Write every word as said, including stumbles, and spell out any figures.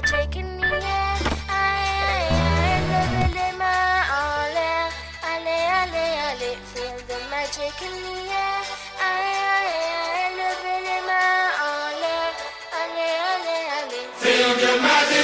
magic in the air. Aïe, aïe, aïe, levez les mains en l'air. Allez, allez, allez, feel the magic in the air. Aïe, aïe, aïe, levez les mains en l'air. Allez, allez, allez. Feel the magic.